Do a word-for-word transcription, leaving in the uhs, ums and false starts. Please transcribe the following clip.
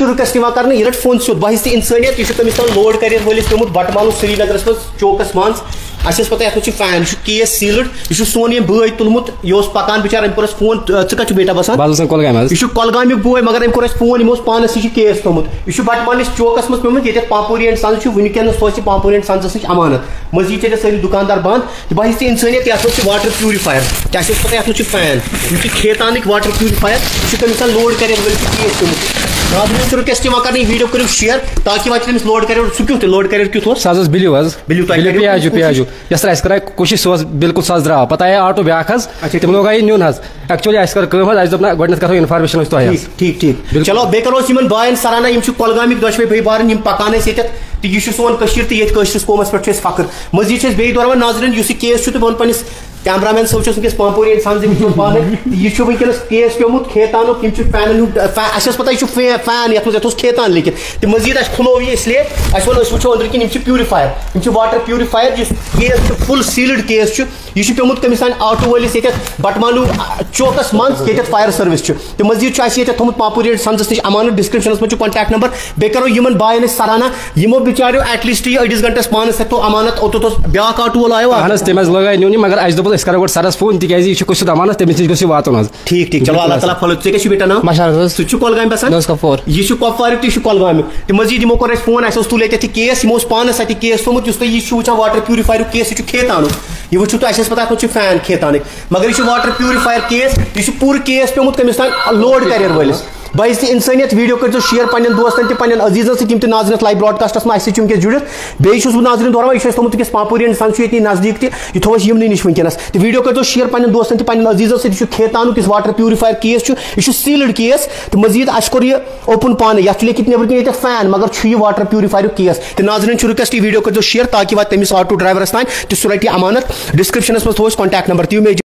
request کر یہ رٹ phone سیود بحث انسانیت یہ تمس لوڈ کریت ولس پیومت بٹ مالو سری نگرس مز چوکس مز اس پتہ یہ فین یہ کیس سیلڈ یہ سون یہ بھائی تلمت یہ پکان بچار ام کورس فون ٹھیک بیٹا بسان یہ کولگام بوے مگر ام کورس فون یہ پانس یہ کیس تھومت یہ بٹ مالس چوکس مز پیومت یہ پامپوری اینڈ سنز ونکس سو پامپوری اینڈ سنزس نش امانت مزید چھ ساری دکاندار بند بحث انسانیت یہ واٹر پیوریفائر کیا پتہ یہ فین یہ کھیتانک واٹر پیوریفائر یہ تمس لوڈ کر کیس پیومت ناظرین رکیسٹ کرنے ویڈیو کرو شیئر تاکہ واتہ تمس لوڈ کر سہ کیت لوڈ کر کیت سہ بلیو حظ بلیو پیاجو پیاجو یس اس کر کوشش سہ بالکل سہ درا پتہ آیا آٹو بیاکھ حظ تم لوگ آئی نیون حظ ایکچولی اس کر کم حظ اس دپ نا گۄڈنیتھ کرو انفارمیشن تہ ٹھیک ٹھیک چلو بیٚیہِ کرو أسۍ یِمن بایَن سرانا یِم چھِ کۄلگامٕکۍ دۄشوے بٲے بارٕنۍ یِم پکان ٲسۍ ییٚتٮ۪تھ تہٕ یہِ چھُ سون کٔشیٖر تہٕ ییٚتہِ کٲشرِس قومس پٮ۪ٹھ چھُ اَسہِ فخر مزید چھِ أسۍ بیٚیہِ دوران ناظریٖن یُس یہِ کیس چھُ تہٕ بہٕ وَنہٕ پننِس کیمرا مین صٲب چھُس ونکیٚس پامپوری اینڈ سنز أمِس پانے یہ ونکیٚنس کیس پیومت کھیتانُک یِم چھِ فینن ہُنٛد اَسہِ ٲس پتہ یہِ چھُ فین یتھ منٛز یتھ اوس کھیتان لیکھِتھ تہٕ مزید اَسہِ کھُلوو یہِ اسلیے اَسہِ ووٚن أسۍ وٕچھو أنٛدرۍ کِنۍ یِم چھِ پیوٗرِفایر یِم چھِ واٹر پیوٗرِفایر یُس کیس چھُ فُل سیٖلڈ کیس چھُ یہِ چھُ پیومُت کٔمِس تانۍ آٹوٗ وٲلِس ییٚتٮ۪تھ بٹمالوٗ چوکس منٛز ییٚتٮ۪تھ فایر سٔروِس چھُ تہٕ مزید چھُ اَسہِ ییٚتٮ۪تھ تھوٚمُت پامپوری اینڈ سنزس نِش امانت ڈسکرپشنس منٛز چھُ کانٹیکٹ نمبر بیٚیہِ کرو یِمن باین أسۍ سرانا یِمو بِچاریو ایٹ لیٖسٹ یہِ أڑِس گنٹس پانس ہٮ۪تھو امانت اوٚتَتھ اوس بیاکھ آٹوٗ وول آیو اہن حظ تٔمۍ حظ لگٲے نیُن مگر اَسہِ دوٚپ أسۍ کرو گۄڈٕ سرس فون تِکیازِ یہ کشید امانت تمس نش گھو واتن حظ ٹھیک ٹھیک چلو اللہ تعالیٰ پھل ٹھیک ہے بیٹا نام مشارت سہ کۄلگامہِ بسان یہ کۄپوارُک تہِ کۄلگامیُک تہٕ مزید یِمو کوٚر اَسہِ فون اَسہِ اوس تُل ییٚتٮ۪تھ یہِ کیس یِمو اوس پانس اتہِ کیس تھوٚمُت یُس تُہۍ یہِ چھُ وٕچھان واٹر پیوٗرِفایرُک کیس یہِ چھُ کھیتانُک یہ وٕچھِو تُہۍ اَسہِ ٲس پتہ اتھ منٛز چھُ فین کھیتانٕکۍ مگر یہِ چھُ واٹر پیوٗرِفایر کیس یہِ چھُ پوٗرٕ کیس پیومُت کٔمِس تانۍ لوڈ کیریَر وٲلِس بحث انسانیت ویڈیو کرو شیئر پنن دوستن تہ پنن عزیزن ستم تہ ناظرین لائیو براڈکاسٹس میں اسی ونکس جڑت بیٚیہِ چھُس بہٕ ناظرین دوران یہ تھومت ونکس پامپوری اینڈ سنز یہ نزدیک تہ یہ تھو یمنٕے نش ونکس تہ ویڈیو کرو شیئر پنن دوستن تہ پنن عزیزن ست کھیتانُک یُس واٹر پیوٗرِفایر کیس یہ سیلڈ کیس تو مزید اس کوٚر یہ اوپن پانے یہ لیکھِتھ نیبر کِنۍ ییٚتٮ۪تھ فین مگر چھُ یہِ واٹر پیوٗرِفایرُک کیس تہ ناظرین چھُ رِکویسٹ یہ ویڈیو کرو شیئر تاکہ واتہِ تٔمِس آٹو ڈرائیورس تانۍ تہ سُہ رٹہِ امانت ڈسکرپشنس منٛز تھوٚو أسۍ کانٹیکٹ نمبر تہِ